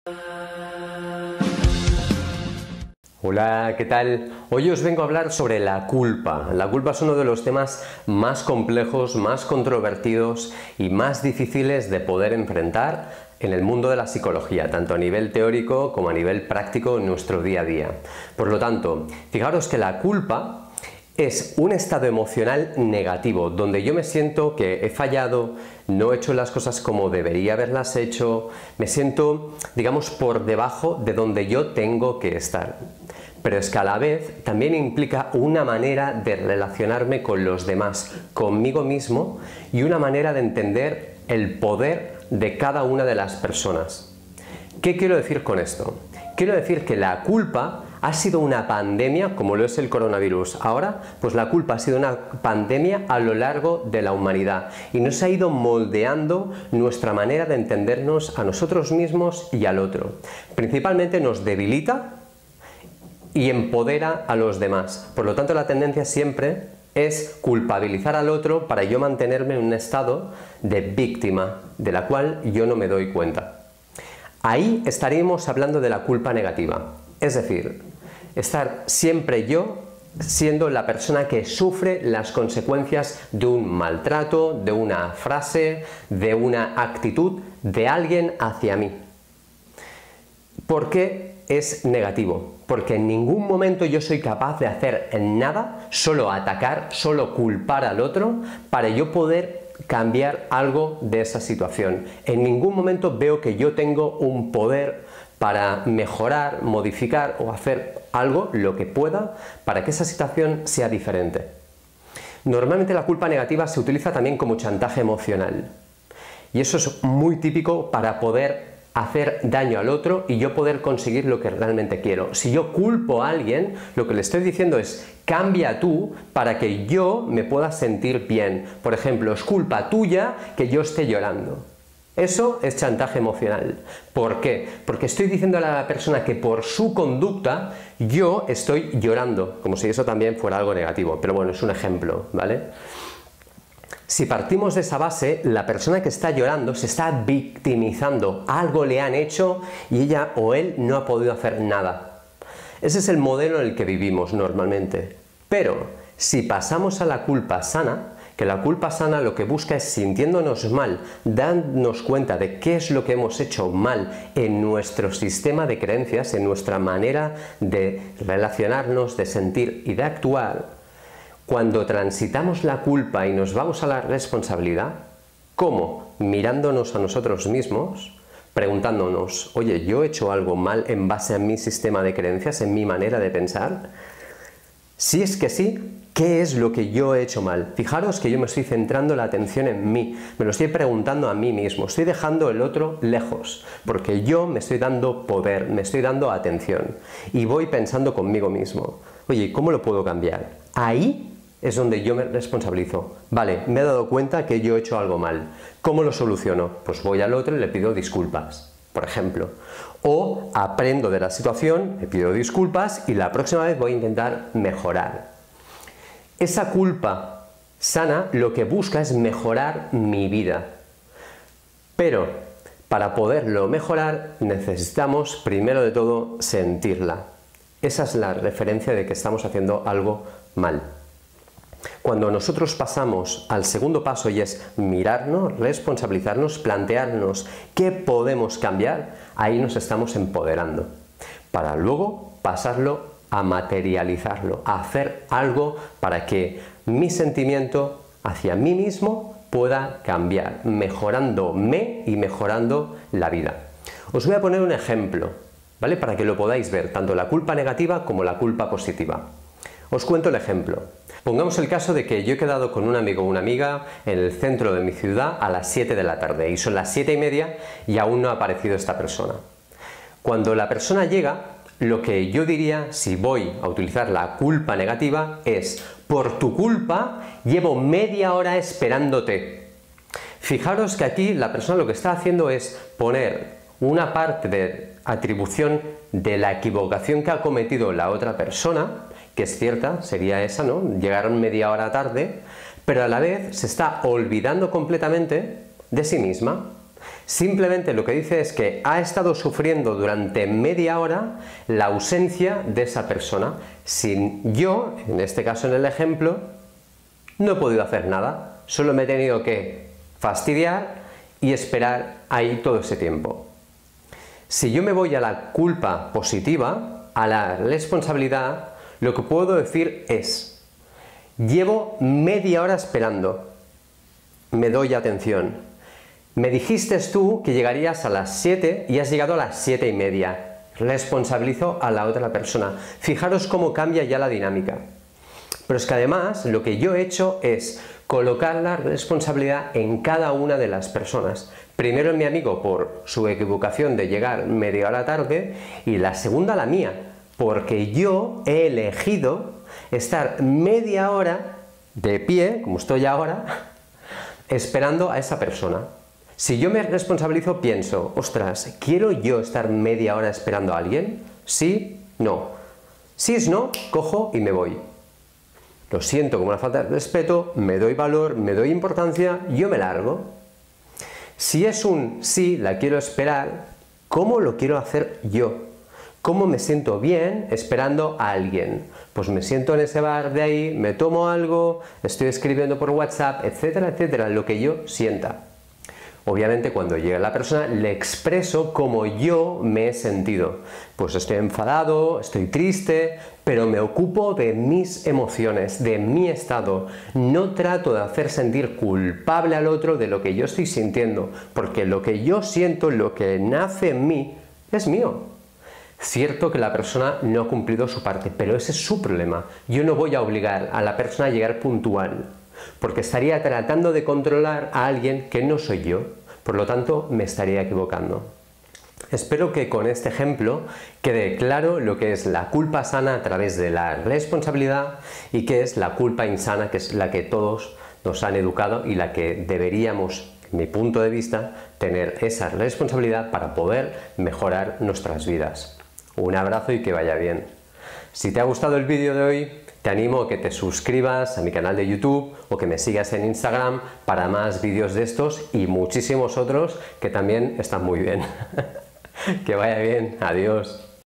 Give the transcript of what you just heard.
Hola, ¿qué tal? Hoy os vengo a hablar sobre la culpa. La culpa es uno de los temas más complejos, más controvertidos y más difíciles de poder enfrentar en el mundo de la psicología, tanto a nivel teórico como a nivel práctico en nuestro día a día. Por lo tanto, fijaros que la culpa es un estado emocional negativo, donde yo me siento que he fallado, no he hecho las cosas como debería haberlas hecho, me siento, digamos, por debajo de donde yo tengo que estar. Pero es que a la vez también implica una manera de relacionarme con los demás, conmigo mismo, y una manera de entender el poder de cada una de las personas. ¿Qué quiero decir con esto? Quiero decir que la culpa ha sido una pandemia, como lo es el coronavirus ahora, pues la culpa ha sido una pandemia a lo largo de la humanidad y nos ha ido moldeando nuestra manera de entendernos a nosotros mismos y al otro. Principalmente nos debilita y empodera a los demás. Por lo tanto, la tendencia siempre es culpabilizar al otro para yo mantenerme en un estado de víctima, de la cual yo no me doy cuenta. Ahí estaríamos hablando de la culpa negativa. Es decir, estar siempre yo siendo la persona que sufre las consecuencias de un maltrato, de una frase, de una actitud de alguien hacia mí. ¿Por qué es negativo? Porque en ningún momento yo soy capaz de hacer nada, solo atacar, solo culpar al otro para yo poder cambiar algo de esa situación. En ningún momento veo que yo tengo un poder para mejorar, modificar o hacer algo, lo que pueda, para que esa situación sea diferente. Normalmente la culpa negativa se utiliza también como chantaje emocional. Y eso es muy típico para poder hacer daño al otro y yo poder conseguir lo que realmente quiero. Si yo culpo a alguien, lo que le estoy diciendo es cambia tú para que yo me pueda sentir bien. Por ejemplo, es culpa tuya que yo esté llorando. Eso es chantaje emocional. ¿Por qué? Porque estoy diciéndole a la persona que por su conducta yo estoy llorando, como si eso también fuera algo negativo. Pero bueno, es un ejemplo, ¿vale? Si partimos de esa base, la persona que está llorando se está victimizando. Algo le han hecho y ella o él no ha podido hacer nada. Ese es el modelo en el que vivimos normalmente. Pero si pasamos a la culpa sana, que la culpa sana lo que busca es, sintiéndonos mal, darnos cuenta de qué es lo que hemos hecho mal en nuestro sistema de creencias, en nuestra manera de relacionarnos, de sentir y de actuar. Cuando transitamos la culpa y nos vamos a la responsabilidad, ¿cómo? Mirándonos a nosotros mismos, preguntándonos, oye, ¿yo he hecho algo mal en base a mi sistema de creencias, en mi manera de pensar? Si es que sí, ¿qué es lo que yo he hecho mal? Fijaros que yo me estoy centrando la atención en mí, me lo estoy preguntando a mí mismo, estoy dejando el otro lejos, porque yo me estoy dando poder, me estoy dando atención y voy pensando conmigo mismo, oye, ¿cómo lo puedo cambiar? Ahí es donde yo me responsabilizo. Vale, me he dado cuenta que yo he hecho algo mal. ¿Cómo lo soluciono? Pues voy al otro y le pido disculpas, por ejemplo. O aprendo de la situación, le pido disculpas y la próxima vez voy a intentar mejorar. Esa culpa sana lo que busca es mejorar mi vida. Pero para poderlo mejorar necesitamos primero de todo sentirla. Esa es la referencia de que estamos haciendo algo mal. Cuando nosotros pasamos al segundo paso y es mirarnos, responsabilizarnos, plantearnos qué podemos cambiar, ahí nos estamos empoderando, para luego pasarlo a materializarlo, a hacer algo para que mi sentimiento hacia mí mismo pueda cambiar, mejorándome y mejorando la vida. Os voy a poner un ejemplo, ¿vale? Para que lo podáis ver, tanto la culpa negativa como la culpa positiva. Os cuento el ejemplo. Pongamos el caso de que yo he quedado con un amigo o una amiga en el centro de mi ciudad a las 7 de la tarde y son las 7:30 y aún no ha aparecido esta persona. Cuando la persona llega, lo que yo diría, si voy a utilizar la culpa negativa, es por tu culpa llevo media hora esperándote. Fijaros que aquí la persona lo que está haciendo es poner una parte de atribución de la equivocación que ha cometido la otra persona, que es cierta, sería esa, ¿no? Llegaron media hora tarde, pero a la vez se está olvidando completamente de sí misma. Simplemente lo que dice es que ha estado sufriendo durante media hora la ausencia de esa persona. Sin yo, en este caso en el ejemplo, no he podido hacer nada. Solo me he tenido que fastidiar y esperar ahí todo ese tiempo. Si yo me voy a la culpa positiva, a la responsabilidad, lo que puedo decir es: llevo media hora esperando, me doy atención. Me dijiste tú que llegarías a las 7 y has llegado a las 7:30. Responsabilizo a la otra persona. Fijaros cómo cambia ya la dinámica. Pero es que además lo que yo he hecho es colocar la responsabilidad en cada una de las personas. Primero en mi amigo por su equivocación de llegar media hora tarde y la segunda la mía, porque yo he elegido estar media hora de pie, como estoy ahora, esperando a esa persona. Si yo me responsabilizo, pienso, ostras, ¿quiero yo estar media hora esperando a alguien? ¿Sí? No. Si es no, cojo y me voy. Lo siento como una falta de respeto, me doy valor, me doy importancia, yo me largo. Si es un sí, la quiero esperar, ¿cómo lo quiero hacer yo? ¿Cómo me siento bien esperando a alguien? Pues me siento en ese bar de ahí, me tomo algo, estoy escribiendo por WhatsApp, etcétera, etcétera, lo que yo sienta. Obviamente cuando llega la persona le expreso cómo yo me he sentido. Pues estoy enfadado, estoy triste, pero me ocupo de mis emociones, de mi estado. No trato de hacer sentir culpable al otro de lo que yo estoy sintiendo, porque lo que yo siento, lo que nace en mí, es mío. Cierto que la persona no ha cumplido su parte, pero ese es su problema. Yo no voy a obligar a la persona a llegar puntual, porque estaría tratando de controlar a alguien que no soy yo. Por lo tanto, me estaría equivocando. Espero que con este ejemplo quede claro lo que es la culpa sana a través de la responsabilidad y qué es la culpa insana, que es la que todos nos han educado y la que deberíamos, en mi punto de vista, tener esa responsabilidad para poder mejorar nuestras vidas. Un abrazo y que vaya bien. Si te ha gustado el vídeo de hoy, te animo a que te suscribas a mi canal de YouTube o que me sigas en Instagram para más vídeos de estos y muchísimos otros que también están muy bien. Que vaya bien, adiós.